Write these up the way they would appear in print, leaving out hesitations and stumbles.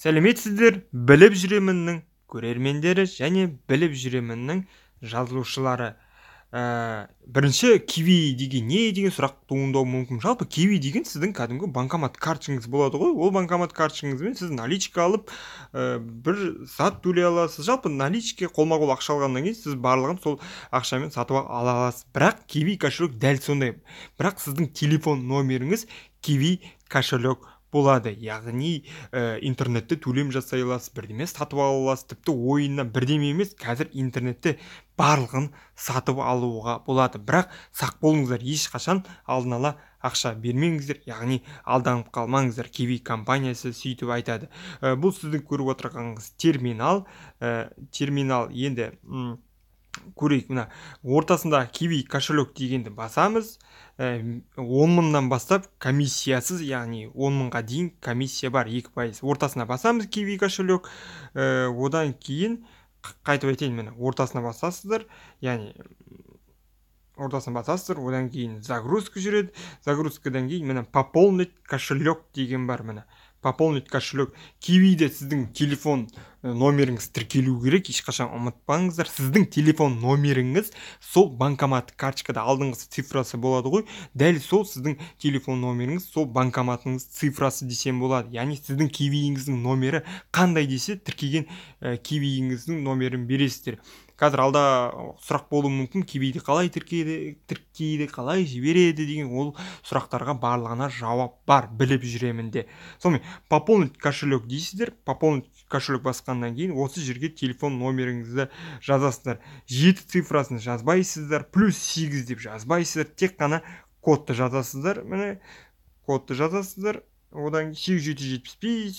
Сәлеметсіздер, біліп жүреміннің көрермендері және біліп жүреміннің жазылушылары. Бірінші, киви деген не деген сұрақ туындауы мүмкін. Жалпы киви деген сіздің кәдімгі банкомат карточкаңыз болады ғой. Ол банкомат карточкаңызбен сіз наличка алып, бір зат төлей аласыз. Жалпы наличке қолма-қол ақша алғаннан кейін сіз барлығын сол ақшамен сатып ала аласыз. Бірақ киви кошелек дәл сондай. Бірақ сіздің телефон номеріңіз киви кошелек болады. Яғни интернетте төлем жасай аласыз, бірдеме сатып ала аласыз, тіпті ойыннан бірдеме емес, қазір интернетте барлығын сатып алуға болады. Бірақ сақ болыңыздар, ешқашан алдын ала ақша бермеңіздер, яғни алданып қалмаңыздар. Киви компаниясы сөйтіп айтады. Бұл сіздің көріп отырғаныңыз терминал. Терминал енді көрейік. Мына ортасында киви кошелек дегенді басамыз. 10 мыңнан бастап комиссиясыз, яғни 10 мыңға дейін комиссия бар, 2%. Ортасына басамыз киви кошелек. Одан кейін қайтып айтайын, міне ортасына басасыздар, яғни ортасына басасыздар, одан кейін загрузка жүреді. Загрузкадан кейін міне пополнить кошелек деген бар. Міне пополнить кошелек. Кивиде сіздің телефон номеріңіз тіркелу керек, ешқашан ұмытпаңыздар. Сіздің телефон номеріңіз сол банкомат карточкада алдыңғы цифрасы болады ғой, дәл сол сіздің телефон номеріңіз сол банкоматыңыз цифрасы десем болады. Яғни сіздің кивиіңіздің номері қандай десе, тіркеген кивиіңіздің номерін бересіздер. Қазір алда сұрақ болуы мүмкін, кивиді қалай тіркейді, қалай жібереді деген ол сұрақтарға барлығына жауап бар, біліп жүремін де. Сонымен пополнить кошелек дейсіздер. Пополнить кошелек басқаннан кейін осы жерге телефон номеріңізді жазасыздар. 7 цифрасын жазбайсыздар, +8 деп жазбайсыздар, тек қана кодты жазасыздар. Міне кодты жазасыздар. Одан 8775,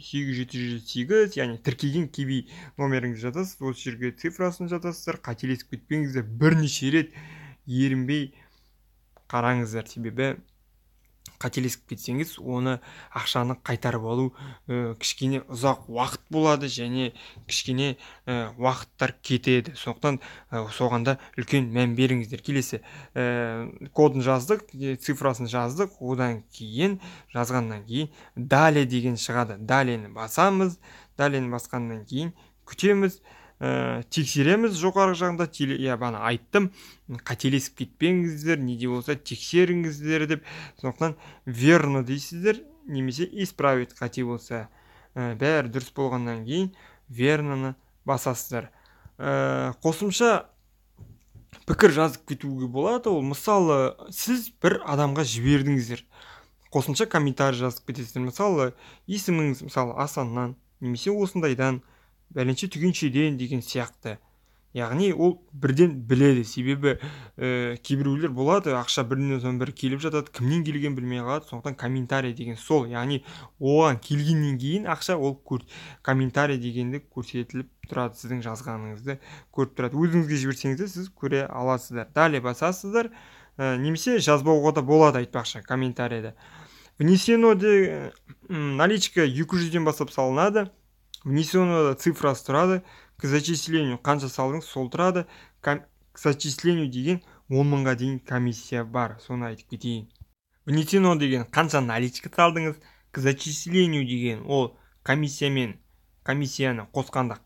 8778, яғни тіркеген киви номеріңізді жазасыз. Осы жерге цифрасын жазасыздар. Қателесіп кетпеңіздер, бірнеше рет ерінбей қараңыздар, себебі қателесіп кетсеңіз, оны ақшаны қайтарып алу кішкене ұзақ уақыт болады және кішкене уақыттар кетеді. Сондықтан соғанда үлкен мән беріңіздер. Келесі кодын жаздық, цифрасын жаздық, одан кейін жазғаннан кейін далее деген шығады. Далені басамыз. Далені басқаннан кейін күтеміз, тексереміз. Жоғарғы жағында бана айттым, қателесіп кетпеңіздер, неде болса тексеріңіздер деп. Сондықтан верно дейсіздер, немесе исправить қате болса. Бәрі дұрыс болғаннан кейін верноны басасыздар. Қосымша пікір жазып кетуге болады. Ол мысалы, сіз бір адамға жібердіңіздер, қосымша комментарий жазып кетесіздер. Мысалы, есіміңіз мысалы Асаннан, немесе осындайдан, бәленше түгеншеден деген сияқты. Яғни ол бірден біледі, себебі кейбіреулер болады, ақша бірінен соң бір келіп жатады, кімнен келген білмей қалады. Сондықтан комментарий деген сол, яғни оған келгеннен кейін ақша ол комментарий дегенді көрсетіліп тұрады, сіздің жазғаныңызды көріп тұрады. Өзіңізге жіберсеңіз де сіз көре аласыздар. Далее басасыздар, немесе жазбауға да болады, айтпақшы, комментарийді. Внесено де наличка 200-ден бастап салынады. Внесено цифрасы тұрады. К зачислению қанша салдыңыз, сол тұрады. К зачислению деген 10 мыңға дейін комиссия бар, соны айтып кетейін. Внесено деген қанша наличка салдыңыз. К зачислению деген ол комиссияны қосқанда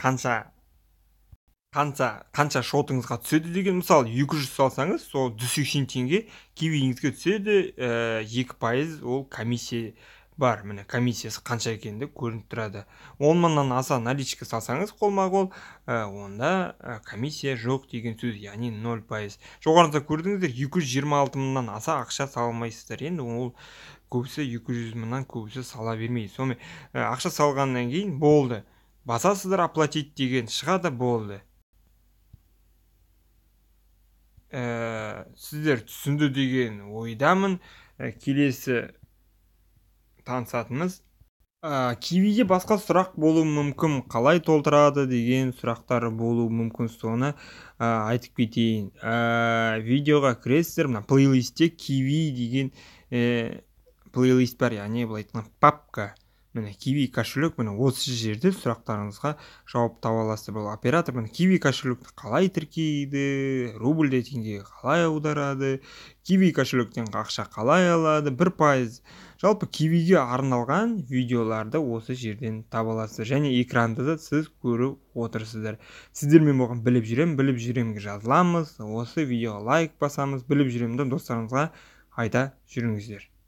қанша шотыңызға түседі деген. Мысалы 200 салсаңыз, сол 180 теңге кивиіңізге түседі, 2% ол комиссия бар. Міне комиссиясы қанша екенді көрініп тұрады. 10 мыңнан аса наличка салсаңыз қолма-қол, онда комиссия жоқ деген сөз, яғни 0%. Жоғарыда көрдіңіздер, 226 мыңнан аса ақша салмайсыздар. Енді ол көбісі 200 мыңнан көбісі сала бермейді. Сонымен ақша салғаннан кейін болды. Басасыздар, оплатить деген шығады, болды. Сіздер түсінді деген ойдамын. Келесі танысатынымыз, кивиде басқа сұрақ болуы мүмкін, қалай толтырады деген сұрақтар болуы мүмкін, соны айтып кетейін. Видеоға кіресіздер, мына плейлистте киви деген плейлист бар, яғни бұл айтқан папка. міне киви кошелек міне осы жерде сұрақтарыңызға жауап таба аласыздар. Бұл оператор міне киви кошелекті қалай тіркейді, рубльде теңгеге қалай аударады, киви кошелектен ақша қалай алады, 1%. Жалпы кивиге арналған видеоларды осы жерден таба аласыздар. Және экранды да сіз көріп отырсыздар. Сіздермен болған біліп жүремге жазыламыз. Осы видеоға лайк басамыз, біліп жүремді достарыңызға айта жүріңіздер.